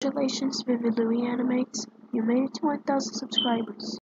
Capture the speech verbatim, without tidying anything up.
Congratulations, VividLouieAnimates. You made it to one thousand subscribers.